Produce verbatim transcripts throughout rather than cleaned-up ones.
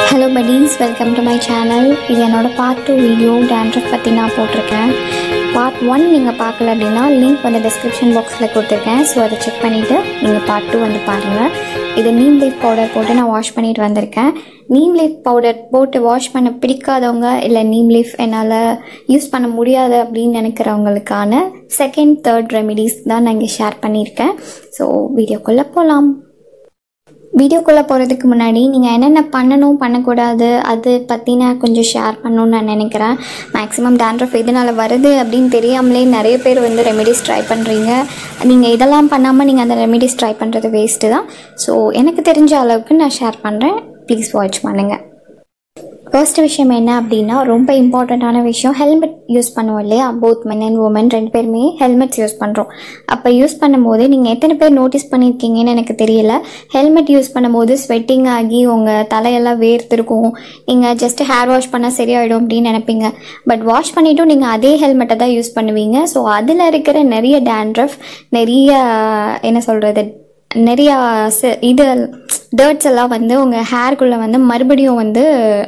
Hello buddies, welcome to my channel. இது என்னோட part two video dandruff பற்றி நான் போட்டிருக்கேன். பார்ட் ஒன் நீங்கள் பார்க்கல அப்படின்னா லிங்க் வந்து டிஸ்கிரிப்ஷன் பாக்ஸில் கொடுத்துருக்கேன். ஸோ அதை செக் பண்ணிவிட்டு நீங்கள் பார்ட் டூ வந்து பாருங்கள். இது நீம் லீஃப் பவுடர் போட்டு நான் வாஷ் பண்ணிட்டு வந்திருக்கேன். நீம் லீஃப் பவுடர் போட்டு வாஷ் பண்ண பிடிக்காதவங்க இல்லை நீம் லீஃப் என்னால் யூஸ் பண்ண முடியாது அப்படின்னு நினைக்கிறவங்களுக்கான செகண்ட் தேர்ட் ரெமிடிஸ் தான் நான் இங்கே ஷேர் பண்ணியிருக்கேன். ஸோ வீடியோக்குள்ளே போகலாம். வீடியோக்குள்ளே போகிறதுக்கு முன்னாடி நீங்கள் என்னென்ன பண்ணணும் பண்ணக்கூடாது அது பற்றி நான் கொஞ்சம் ஷேர் பண்ணணுன்னு நான் நினைக்கிறேன். மேக்ஸிமம் dandruff எதனால் வருது அப்படின்னு தெரியாமலே நிறைய பேர் வந்து ரெமிடிஸ் ட்ரை பண்ணுறீங்க. நீங்கள் இதெல்லாம் பண்ணாமல் நீங்கள் அந்த ரெமிடிஸ் ட்ரை பண்ணுறது வேஸ்ட்டு தான். ஸோ எனக்கு தெரிஞ்ச அளவுக்கு நான் ஷேர் பண்ணுறேன். ப்ளீஸ் வாட்ச் பண்ணுங்கள். ஃபர்ஸ்ட் விஷயம் என்ன அப்படின்னா, ரொம்ப இம்பார்ட்டண்ட்டான விஷயம், ஹெல்மெட் யூஸ் பண்ணுவோம் இல்லையா? போத் மென் அண்ட் உமன் ரெண்டு பேருமே ஹெல்மெட்ஸ் யூஸ் பண்ணுறோம். அப்போ யூஸ் பண்ணும்போது நீங்கள் எத்தனை பேர் நோட்டீஸ் பண்ணியிருக்கீங்கன்னு எனக்கு தெரியல, ஹெல்மெட் யூஸ் பண்ணும்போது ஸ்வெட்டிங் ஆகி உங்கள் தலையெல்லாம் வேர்த்திருக்கும். நீங்கள் ஜஸ்ட் ஹேர் வாஷ் பண்ணால் சரியாயிடும் அப்படின்னு நினைப்பீங்க. பட் வாஷ் பண்ணிவிட்டும் நீங்கள் அதே ஹெல்மெட்டை தான் யூஸ் பண்ணுவீங்க. ஸோ அதில் இருக்கிற நிறைய dandruff, நிறைய என்ன சொல்கிறது, நிறையா இது டர்ட்ஸ் எல்லாம் வந்து உங்கள் ஹேர்க்குள்ளே வந்து மறுபடியும் வந்து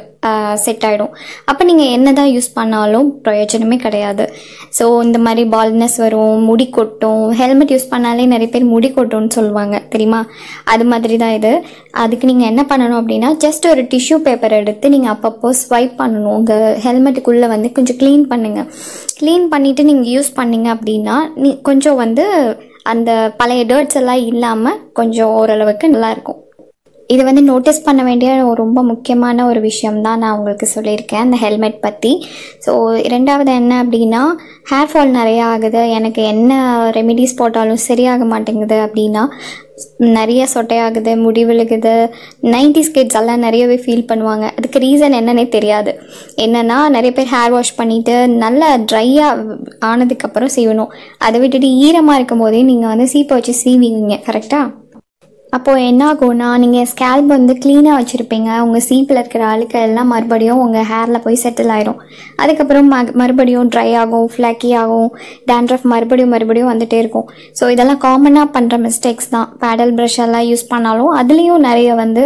செட் ஆகிடும். அப்போ நீங்கள் என்ன தான் யூஸ் பண்ணாலும் பிரயோஜனமே கிடையாது. ஸோ இந்த மாதிரி பால்னஸ் வரும், முடி கொட்டும். ஹெல்மெட் யூஸ் பண்ணாலே நிறைய பேர் முடி கொட்டும்னு சொல்லுவாங்க தெரியுமா? அது மாதிரி தான் இது. அதுக்கு நீங்கள் என்ன பண்ணணும் அப்படின்னா, ஜஸ்ட் ஒரு டிஷ்யூ பேப்பர் எடுத்து நீங்கள் அப்பப்போ ஸ்வைப் பண்ணணும். உங்கள் ஹெல்மெட்டுக்குள்ளே வந்து கொஞ்சம் க்ளீன் பண்ணுங்கள். க்ளீன் பண்ணிவிட்டு நீங்கள் யூஸ் பண்ணிங்க அப்படின்னா நீ கொஞ்சம் வந்து அந்த பழைய டர்ட்ஸ் எல்லாம் இல்லாமல் கொஞ்சம் ஓரளவுக்கு நல்லாயிருக்கும். இது வந்து நோட்டீஸ் பண்ண வேண்டிய ரொம்ப முக்கியமான ஒரு விஷயம்தான் நான் உங்களுக்கு சொல்லியிருக்கேன் அந்த ஹெல்மெட் பற்றி. ஸோ ரெண்டாவது என்ன அப்படின்னா, ஹேர் ஃபால் நிறையா ஆகுது, எனக்கு என்ன ரெமிடிஸ் போட்டாலும் சரியாக மாட்டேங்குது அப்படின்னா, நிறைய சொட்டையாகுது, முடி விழுகுது. நைன்டிஸ் கிட்ஸ் எல்லாம் நிறையவே ஃபீல் பண்ணுவாங்க. அதுக்கு ரீசன் என்னன்னே தெரியாது. என்னென்னா, நிறைய பேர் ஹேர் வாஷ் பண்ணிவிட்டு நல்லா ட்ரையாக ஆனதுக்கப்புறம் சீவணும். அதை விட்டுட்டு ஈரமாக இருக்கும் போதே நீங்கள் வந்து சீப்பை வச்சு சீவிங்க, கரெக்டாக? அப்போது என்ன ஆகும்னா, நீங்கள் ஸ்கேல்ப் வந்து க்ளீனாக வச்சுருப்பீங்க, உங்கள் சீப்பில் இருக்கிற அழுக்க எல்லாம் மறுபடியும் உங்கள் ஹேரில் போய் செட்டில் ஆகிடும். அதுக்கப்புறம் ம மறுபடியும் ட்ரை ஆகும், ஃப்ளாக்கி ஆகும், dandruff மறுபடியும் மறுபடியும் வந்துகிட்டே இருக்கும். ஸோ இதெல்லாம் காமனாக பண்ணுற மிஸ்டேக்ஸ் தான். பேடல் ப்ரஷ் எல்லாம் யூஸ் பண்ணாலும் அதுலேயும் நிறைய வந்து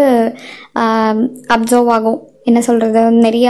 அப்சர்வ் ஆகும். என்ன சொல்கிறது, நிறையா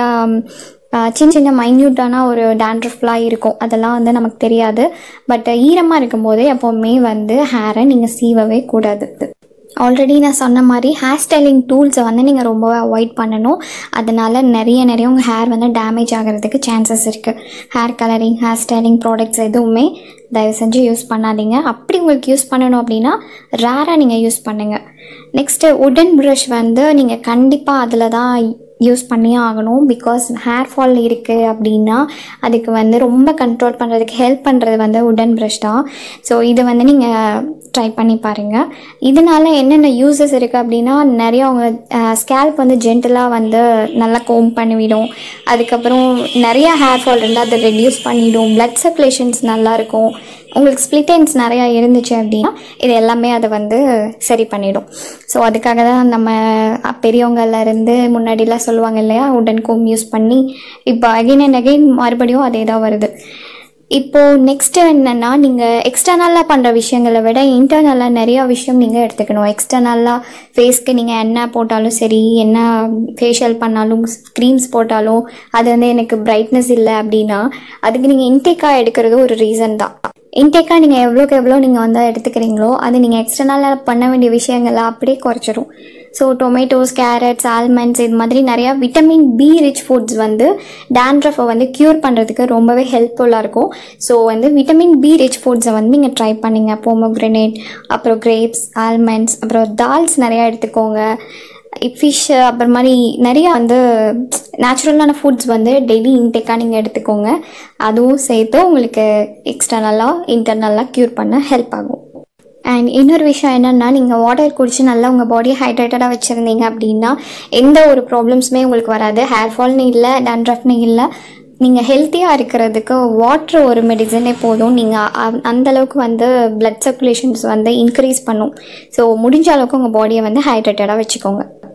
சின்ன சின்ன மைன்யூட்டான ஒரு dandruffலாம் இருக்கும். அதெல்லாம் வந்து நமக்கு தெரியாது. பட் ஈரமாக இருக்கும் போதே எப்போவுமே வந்து ஹேரை நீங்கள் சீவவே கூடாது. ஆல்ரெடி நான் சொன்ன மாதிரி ஹேர் ஸ்டைலிங் டூல்ஸை வந்து நீங்கள் ரொம்பவே அவாய்ட் பண்ணணும். அதனால் நிறைய நிறைய உங்கள் ஹேர் வந்து டேமேஜ் ஆகிறதுக்கு சான்சஸ் இருக்குது. Hair colouring, hair styling products எதுவுமே தயவு செஞ்சு யூஸ் பண்ணாதீங்க. அப்படி உங்களுக்கு யூஸ் பண்ணணும் அப்படின்னா ரேராக நீங்கள் யூஸ் பண்ணுங்கள். நெக்ஸ்ட்டு உடன் ப்ரஷ் வந்து நீங்கள் கண்டிப்பாக அதில் தான் யூஸ் பண்ணியே ஆகணும். பிகாஸ் ஹேர் ஃபால் இருக்குது அப்படின்னா அதுக்கு வந்து ரொம்ப கண்ட்ரோல் பண்ணுறதுக்கு ஹெல்ப் பண்ணுறது வந்து உடன் ப்ரஷ் தான். ஸோ இதை வந்து நீங்கள் ட்ரை பண்ணி பாருங்கள். இதனால் என்னென்ன யூஸஸ் இருக்குது அப்படின்னா, நிறையா அவங்க ஸ்கேல்ப் வந்து ஜென்டலாக வந்து நல்லா கோம் பண்ணிவிடும். அதுக்கப்புறம் நிறையா ஹேர் ஃபால் இருந்தால் அதை ரெடியூஸ் பண்ணிவிடும். பிளட் சர்க்குலேஷன்ஸ் நல்லாயிருக்கும். உங்களுக்கு ஸ்ப்ளிட் எண்ட்ஸ் நிறையா இருந்துச்சு அப்படின்னா இது எல்லாமே அதை வந்து சரி பண்ணிடும். ஸோ அதுக்காக தான் நம்ம பெரியவங்கள்லேருந்து முன்னாடிலாம் சொல்லுவாங்க இல்லையா, உடன் கோம் யூஸ் பண்ணி. இப்போ அகைன் அண்ட் அகைன் மறுபடியும் அதே தான் வருது. இப்போது நெக்ஸ்ட்டு என்னென்னா, நீங்கள் எக்ஸ்டர்னலாக பண்ணுற விஷயங்களை விட இன்டர்னலாக நிறையா விஷயம் நீங்கள் எடுத்துக்கணும். எக்ஸ்டர்னலாக ஃபேஸ்க்கு நீங்கள் என்ன போட்டாலும் சரி, என்ன ஃபேஷியல் பண்ணாலும், க்ரீம்ஸ் போட்டாலும் அது வந்து எனக்கு பிரைட்னஸ் இல்லை அப்படின்னா அதுக்கு நீங்கள் இன்டேக்காக எடுக்கிறது ஒரு ரீசன் தான். இன்டேக்காக நீங்கள் எவ்வளோக்கு எவ்வளோ நீங்கள் வந்து எடுத்துக்கிறீங்களோ அது நீங்கள் எக்ஸ்டர்னலாக பண்ண வேண்டிய விஷயங்களை அப்படியே குறைச்சிரும். ஸோ டொமேட்டோஸ், கேரட்ஸ், ஆல்மண்ட்ஸ் இது மாதிரி நிறையா விட்டமின் பி ரிச் ஃபுட்ஸ் வந்து dandruffை வந்து க்யூர் பண்ணுறதுக்கு ரொம்பவே ஹெல்ப்ஃபுல்லாக இருக்கும். ஸோ வந்து விட்டமின் பி ரிச் ஃபுட்ஸை வந்து நீங்கள் ட்ரை பண்ணிங்க. போமோக்ரனேட், அப்புறம் கிரேப்ஸ், ஆல்மண்ட்ஸ், அப்புறம் தால்ஸ் நிறையா எடுத்துக்கோங்க. ஃபிஷ்ஷு, அப்புறம் மாதிரி நிறையா வந்து நேச்சுரலான ஃபுட்ஸ் வந்து டெய்லி இன்டேக்காக நீங்கள் எடுத்துக்கோங்க. அதுவும் சேர்த்து உங்களுக்கு எக்ஸ்டர்னலாக இன்டர்னலாக க்யூர் பண்ண ஹெல்ப் ஆகும். அண்ட் இன்னொரு விஷயம் என்னென்னா, நீங்கள் வாட்டர் குடிச்சு நல்லா உங்கள் பாடியை ஹைட்ரேட்டடாக வச்சுருந்தீங்க அப்படின்னா எந்த ஒரு ப்ராப்ளம்ஸுமே உங்களுக்கு வராது. ஹேர் ஃபால்னு இல்லை, dandruffனு இல்லை. நீங்கள் ஹெல்த்தியாக இருக்கிறதுக்கு வாட்ரு ஒரு மெடிசனே போதும். நீங்கள் அந்தளவுக்கு வந்து பிளட் சர்க்குலேஷன்ஸ் வந்து இன்க்ரீஸ் பண்ணும். ஸோ முடிஞ்ச அளவுக்கு உங்கள் பாடியை வந்து ஹைட்ரேட்டடாக வச்சுக்கோங்க.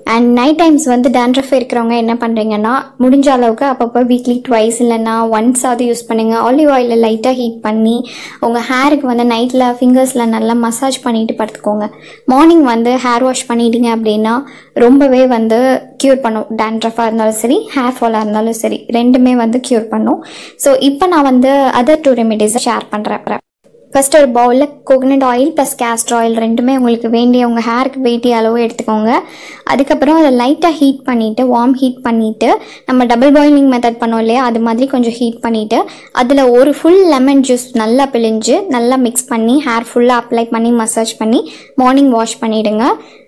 அண்ட் நைட் டைம்ஸ் வந்து டேண்ட்ரஃப் இருக்கிறவங்க என்ன பண்ணுறீங்கன்னா முடிஞ்ச அளவுக்கு அப்பப்போ வீக்லி ட்வைஸ் இல்லைன்னா ஒன்ஸாவது யூஸ் பண்ணுங்கள். ஆலிவ் ஆயிலில் லைட்டாக ஹீட் பண்ணி உங்கள் ஹேருக்கு வந்து நைட்டில் ஃபிங்கர்ஸில் நல்லா மசாஜ் பண்ணிவிட்டு படுத்துக்கோங்க. மார்னிங் வந்து ஹேர் வாஷ் பண்ணிட்டீங்க அப்படின்னா ரொம்பவே வந்து க்யூர் பண்ணும். டேண்ட்ரஃபாக இருந்தாலும் சரி, ஹேர் ஃபாலாக இருந்தாலும் சரி, ரெண்டுமே வந்து க்யூர் பண்ணும். ஸோ இப்போ நான் வந்து அதர் டூ ரெமிடிஸை ஷேர் பண்ணுறேன். ஃபர்ஸ்ட் ஒரு பவுலில் coconut oil plus castor oil ரெண்டுமே உங்களுக்கு வேண்டிய உங்கள் ஹேருக்கு வேண்டிய அளவு எடுத்துக்கோங்க. அதுக்கப்புறம் அதை லைட்டாக ஹீட் பண்ணிவிட்டு, வார்ம் ஹீட் பண்ணிவிட்டு, நம்ம டபுள் பாயிலிங் மெத்தட் பண்ணோம் இல்லையா, அது மாதிரி கொஞ்சம் ஹீட் பண்ணிவிட்டு அதில் ஒரு ஃபுல் லெமன் ஜூஸ் நல்லா பிழிஞ்சு நல்லா மிக்ஸ் பண்ணி ஹேர் ஃபுல்லாக அப்ளை பண்ணி மசாஜ் பண்ணி மார்னிங் வாஷ் பண்ணிவிடுங்க.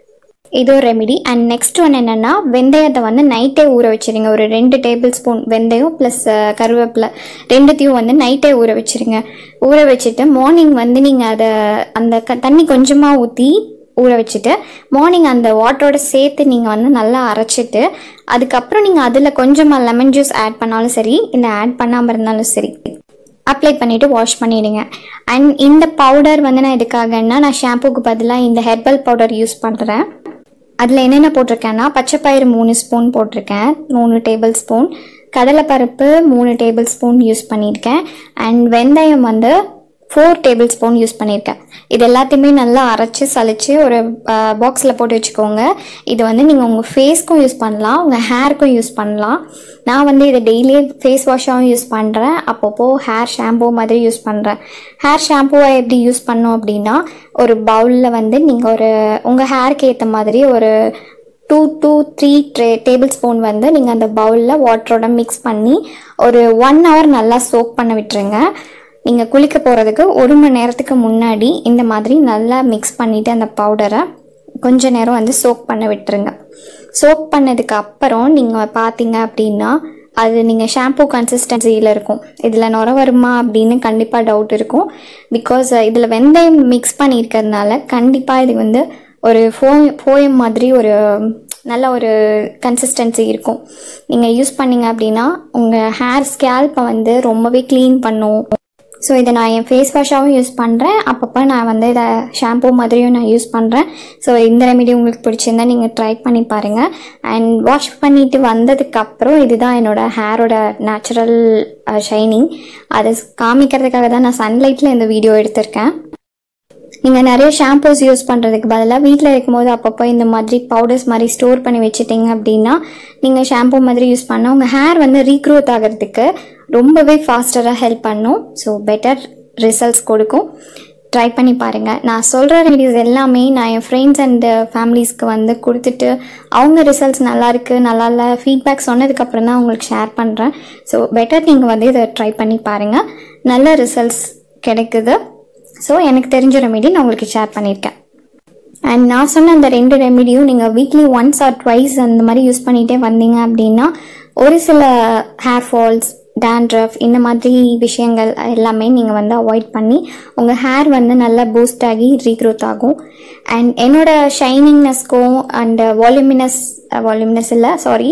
இது ஒரு ரெமிடி. அண்ட் நெக்ஸ்ட் ஒன்று என்னென்னா, வெந்தயத்தை வந்து நைட்டே ஊற வச்சுருங்க. ஒரு ரெண்டு டேபிள் ஸ்பூன் வெந்தயம் ப்ளஸ் கருவேப்பிலை ரெண்டுத்தையும் வந்து நைட்டே ஊற வச்சுருங்க. ஊற வச்சுட்டு மார்னிங் வந்து நீங்கள் அதை அந்த க தண்ணி கொஞ்சமாக ஊற்றி ஊற வச்சுட்டு மார்னிங் அந்த வாட்டரோட சேர்த்து நீங்கள் வந்து நல்லா அரைச்சிட்டு அதுக்கப்புறம் நீங்கள் அதில் கொஞ்சமாக லெமன் ஜூஸ் ஆட் பண்ணாலும் சரி, இல்லை ஆட் பண்ணாமல் இருந்தாலும் சரி, அப்ளை பண்ணிவிட்டு வாஷ் பண்ணிவிடுங்க. அண்ட் இந்த பவுடர் வந்து நான் எதுக்காகன்னா, நான் ஷாம்புக்கு பதிலாக இந்த ஹெர்பல் பவுடர் யூஸ் பண்ணுறேன். அதில் என்னென்ன போட்டிருக்கேன்னா, பச்சைப்பயிறு மூணு ஸ்பூன் போட்டிருக்கேன், மூணு டேபிள் ஸ்பூன், கடலைப்பருப்பு மூணு டேபிள் ஸ்பூன் யூஸ் பண்ணியிருக்கேன். அண்ட் வெந்தயம் வந்து ஃபோர் டேபிள் ஸ்பூன் யூஸ் பண்ணியிருக்கேன். இது எல்லாத்தையுமே நல்லா அரைச்சி சளிச்சு ஒரு பாக்ஸில் போட்டு வச்சுக்கோங்க. இது வந்து நீங்கள் உங்கள் ஃபேஸ்க்கும் யூஸ் பண்ணலாம், உங்கள் ஹேருக்கும் யூஸ் பண்ணலாம். நான் வந்து இதை டெய்லி ஃபேஸ் வாஷாகவும் யூஸ் பண்ணுறேன், அப்பப்போ ஹேர் ஷாம்பூ மாதிரி யூஸ் பண்ணுறேன். ஹேர் ஷாம்பூவை எப்படி யூஸ் பண்ணோம் அப்படின்னா, ஒரு பவுலில் வந்து நீங்கள் ஒரு உங்கள் ஹேருக்கு ஏற்ற மாதிரி ஒரு டூ டூ த்ரீ ட்ரே டேபிள் ஸ்பூன் வந்து நீங்கள் அந்த பவுலில் வாட்டரோட மிக்ஸ் பண்ணி ஒரு ஒன் ஹவர் நல்லா சோக் பண்ண விட்டுருங்க. நீங்கள் குளிக்க போகிறதுக்கு ஒரு மணி நேரத்துக்கு முன்னாடி இந்த மாதிரி நல்லா மிக்ஸ் பண்ணிவிட்டு அந்த பவுடரை கொஞ்ச நேரம் வந்து சோக் பண்ண விட்டுருங்க. சோக் பண்ணதுக்கு அப்புறம் நீங்கள் பார்த்தீங்க அப்படின்னா அது நீங்கள் ஷாம்பூ கன்சிஸ்டன்சியில் இருக்கும். இதில் நுர வருமா அப்படின்னு கண்டிப்பாக டவுட் இருக்கும். பிகாஸ் இதில் வெந்தயம் மிக்ஸ் பண்ணியிருக்கிறதுனால கண்டிப்பாக இது வந்து ஒரு ஃபோ ஃபோயம் மாதிரி ஒரு நல்ல ஒரு கன்சிஸ்டன்சி இருக்கும். நீங்கள் யூஸ் பண்ணிங்க அப்படின்னா உங்கள் ஹேர் ஸ்கேல்ப்பை வந்து ரொம்பவே க்ளீன் பண்ணும். ஸோ இதை நான் என் ஃபேஸ் வாஷாகவும் யூஸ் பண்ணுறேன், அப்பப்போ நான் வந்து இதை ஷாம்பூ மாதிரியும் நான் யூஸ் பண்ணுறேன். ஸோ இந்த ரெமிடி உங்களுக்கு பிடிச்சிருந்தா நீங்கள் ட்ரை பண்ணி பாருங்கள். அண்ட் வாஷ் பண்ணிவிட்டு வந்ததுக்கப்புறம் இதுதான் என்னோடய ஹேரோட நேச்சுரல் ஷைனிங். அதை காமிக்கிறதுக்காக தான் நான் சன்லைட்டில் இந்த வீடியோ எடுத்திருக்கேன். நீங்கள் நிறைய ஷாம்பூஸ் யூஸ் பண்ணுறதுக்கு பதிலாக வீட்டில் இருக்கும்போது அப்பப்போ இந்த மாதிரி பவுடர்ஸ் மாதிரி ஸ்டோர் பண்ணி வச்சுட்டிங்க அப்படின்னா நீங்கள் ஷாம்பூ மாதிரி யூஸ் பண்ணால் உங்கள் ஹேர் வந்து ரீக்ரோத் ஆகிறதுக்கு ரொம்பவே ஃபாஸ்டராக ஹெல்ப் பண்ணும். ஸோ பெட்டர் ரிசல்ட்ஸ் கொடுக்கும். ட்ரை பண்ணி பாருங்கள். நான் சொல்கிற ரெமிடிஸ் எல்லாமே நான் என் ஃப்ரெண்ட்ஸ் அண்ட் ஃபேமிலிஸ்க்கு வந்து கொடுத்துட்டு அவங்க ரிசல்ட்ஸ் நல்லாயிருக்கு நல்லா இல்லை ஃபீட்பேக் சொன்னதுக்கப்புறம் தான் உங்களுக்கு ஷேர் பண்ணுறேன். ஸோ பெட்டர் நீங்கள் வந்து இதை ட்ரை பண்ணி பாருங்கள், நல்ல ரிசல்ட்ஸ் கிடைக்குது. ஸோ எனக்கு தெரிஞ்ச ரெமிடி நான் உங்களுக்கு ஷேர் பண்ணியிருக்கேன். அண்ட் நான் சொன்ன அந்த ரெண்டு ரெமிடியும் நீங்கள் வீக்லி ஒன்ஸ் ஆர் ட்வைஸ் அந்த மாதிரி யூஸ் பண்ணிகிட்டே வந்தீங்க அப்படின்னா ஒரு சில ஹேர் ஃபால்ஸ், டேண்ட்ரஃப் இந்த மாதிரி விஷயங்கள் எல்லாமே நீங்கள் வந்து அவாய்ட் பண்ணி உங்கள் ஹேர் வந்து நல்லா பூஸ்ட் ஆகி ரீக்ரோத் ஆகும். அண்ட் என்னோட ஷைனிங்னஸ்க்கும் அண்ட் வால்யூமினஸ் வால்யூமினஸ் இல்லை சாரி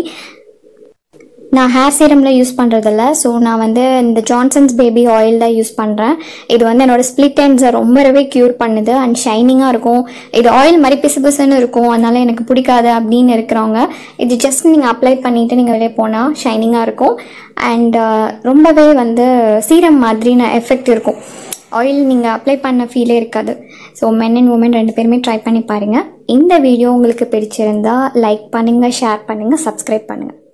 நான் ஹேர் சீரமில் யூஸ் பண்ணுறதில்ல. ஸோ நான் வந்து இந்த ஜான்சன்ஸ் பேபி ஆயில் தான் யூஸ் பண்ணுறேன். இது வந்து என்னோடய ஸ்ப்ளிட் எண்ட்ஸை ரொம்பவே க்யூர் பண்ணுது அண்ட் ஷைனிங்காக இருக்கும். இது ஆயில் மாதிரி பிசு பிசுன்னு இருக்கும், அதனால் எனக்கு பிடிக்காது அப்படின்னு இருக்கிறவங்க இது ஜஸ்ட் நீங்கள் அப்ளை பண்ணிவிட்டு நீங்கள் வெளியே போனால் ஷைனிங்காக இருக்கும். அண்ட் ரொம்பவே வந்து சீரம் மாதிரி நான் எஃபெக்ட் இருக்கும், ஆயில் நீங்கள் அப்ளை பண்ண ஃபீலே இருக்காது. ஸோ மென் அண்ட் உமன் ரெண்டு பேருமே ட்ரை பண்ணி பாருங்கள். இந்த வீடியோ உங்களுக்கு பிடிச்சிருந்தால் லைக் பண்ணுங்கள், ஷேர் பண்ணுங்கள், சப்ஸ்கிரைப் பண்ணுங்கள்.